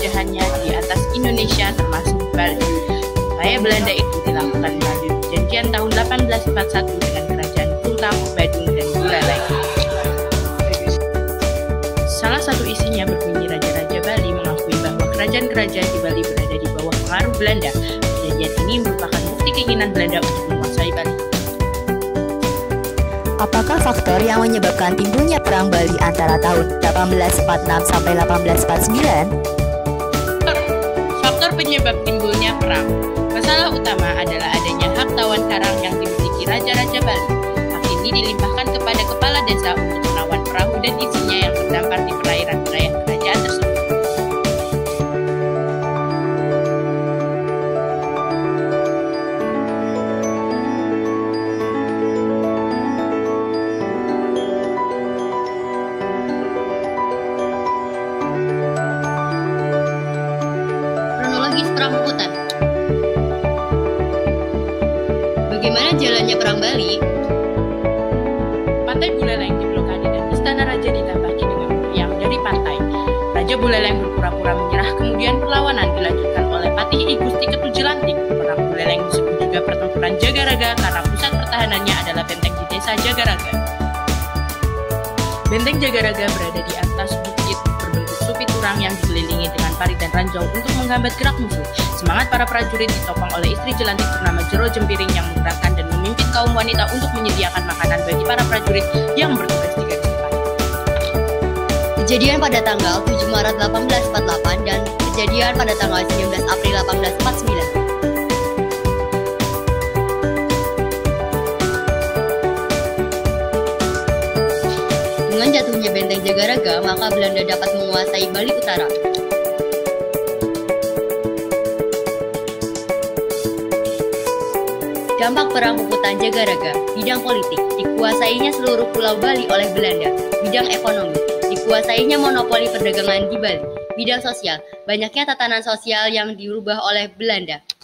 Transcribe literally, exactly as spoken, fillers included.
penjajahannya di atas Indonesia termasuk Bali. Upaya Belanda itu dilakukan melalui perjanjian tahun delapan belas empat puluh satu dengan kerajaan Puputan, Badung, dan Buleleng. Salah satu isinya berbunyi Raja-Raja Bali mengakui bahwa kerajaan-kerajaan di Bali berada di bawah pengaruh Belanda. Perjanjian ini merupakan bukti keinginan Belanda untuk menguasai Bali. Apakah faktor yang menyebabkan timbulnya Perang Bali antara tahun delapan belas empat puluh enam sampai delapan belas empat puluh sembilan? Faktor penyebab timbulnya perang. Masalah utama adalah adanya hak tawan karang yang dimiliki Raja-Raja Bali. Hak ini dilimpahkan kepada kepala desa untuk menawan perahu dan isinya yang terdampar di perairan wilayah kerajaan tersebut. Kronologis Perang Puputan. Bagaimana jalannya Perang Bali? Pantai Buleleng diblokade dan istana raja ditambaki dengan meriam dari pantai. Raja Buleleng berpura-pura menyerah, kemudian perlawanan dilanjutkan oleh Patih I Gusti Ketujuh Lantik. Perang Buleleng disebut juga pertempuran Jagaraga karena pusat pertahanannya adalah benteng di desa Jagaraga. Benteng Jagaraga berada di atas bukit berbentuk supi turang yang dikelilingi dengan parit dan ranjau untuk menghambat gerak musuh. Semangat para prajurit ditopang oleh istri jelantik bernama Jero Jempiring yang menggerakkan dan memimpin kaum wanita untuk menyediakan makanan bagi para prajurit yang bertugas di garis depan. Kejadian pada tanggal tujuh Maret delapan belas empat puluh delapan dan kejadian pada tanggal sembilan belas April delapan belas empat puluh sembilan. Dengan jatuhnya benteng Jagaraga, maka Belanda dapat menguasai Bali Utara. Dampak Perang Puputan Jagaraga. Bidang politik, dikuasainya seluruh pulau Bali oleh Belanda. Bidang ekonomi, dikuasainya monopoli perdagangan di Bali. Bidang sosial, banyaknya tatanan sosial yang dirubah oleh Belanda.